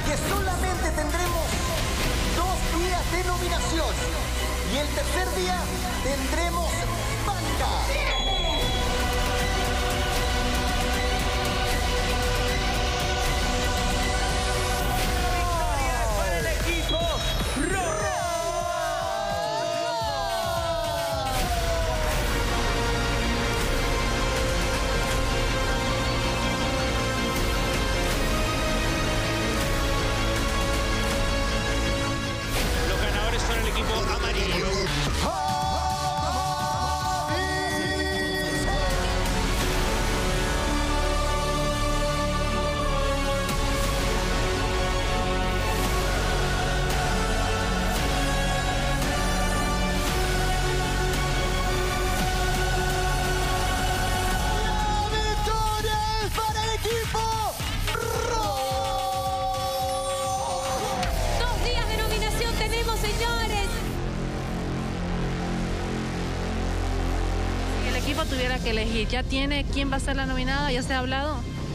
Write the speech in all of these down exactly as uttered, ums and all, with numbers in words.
que solamente tendremos dos días de nominación y el tercer día tendremos banca. Tuviera que elegir, ¿ya tiene quién va a ser la nominada? ¿Ya se ha hablado?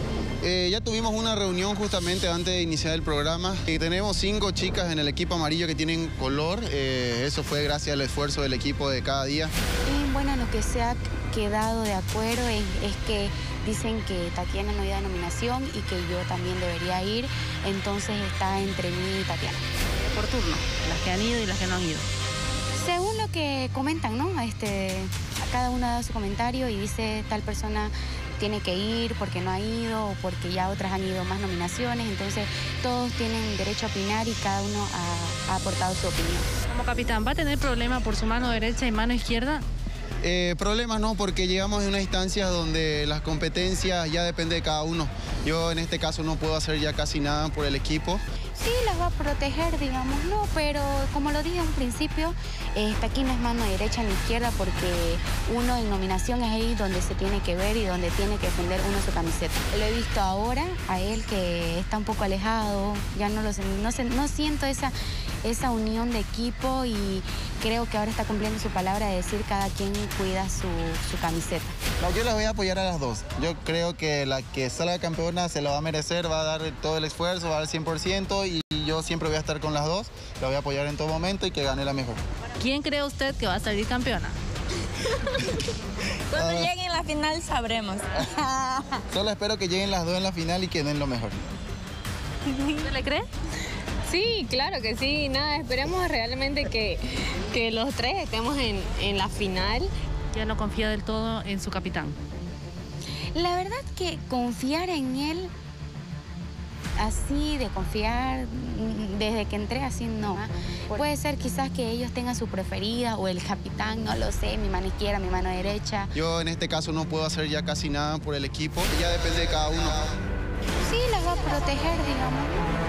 Eh, ya tuvimos una reunión justamente antes de iniciar el programa y tenemos cinco chicas en el equipo amarillo que tienen color. Eh, eso fue gracias al esfuerzo del equipo de cada día. Y bueno, lo que se ha quedado de acuerdo es, es que dicen que Tatiana no iba de nominación y que yo también debería ir, entonces está entre mí y Tatiana. Por turno, las que han ido y las que no han ido. Según lo que comentan, ¿no? Este, cada uno da su comentario y dice tal persona tiene que ir porque no ha ido o porque ya otras han ido más nominaciones. Entonces todos tienen derecho a opinar y cada uno ha, ha aportado su opinión. Como capitán, ¿va a tener problema por su mano derecha y mano izquierda? Eh, problemas no, porque llegamos a una instancia donde las competencias ya depende de cada uno. Yo en este caso no puedo hacer ya casi nada por el equipo. Sí, las va a proteger, digamos, no, pero como lo dije en un principio, este, aquí no es mano derecha ni izquierda porque uno en nominación es ahí donde se tiene que ver y donde tiene que defender uno su camiseta. Lo he visto ahora, a él que está un poco alejado, ya no lo sé, no, sé, no siento esa, esa unión de equipo y creo que ahora está cumpliendo su palabra de decir cada quien cuida su, su camiseta. No, yo las voy a apoyar a las dos. Yo creo que la que salga campeona se lo va a merecer, va a dar todo el esfuerzo, va a dar el cien por ciento y yo siempre voy a estar con las dos, la voy a apoyar en todo momento y que gane la mejor. ¿Quién cree usted que va a salir campeona? Cuando uh, lleguen a la final sabremos. Solo espero que lleguen las dos en la final y que den lo mejor. ¿Usted le cree? Sí, claro que sí. Nada, esperemos realmente que, que los tres estemos en, en la final. ¿Ya no confía del todo en su capitán? La verdad que confiar en él, así de confiar, desde que entré así no. Puede ser quizás que ellos tengan su preferida o el capitán, no lo sé, mi mano izquierda, mi mano derecha. Yo en este caso no puedo hacer ya casi nada por el equipo, ya depende de cada uno. Sí, las va a proteger, digamos.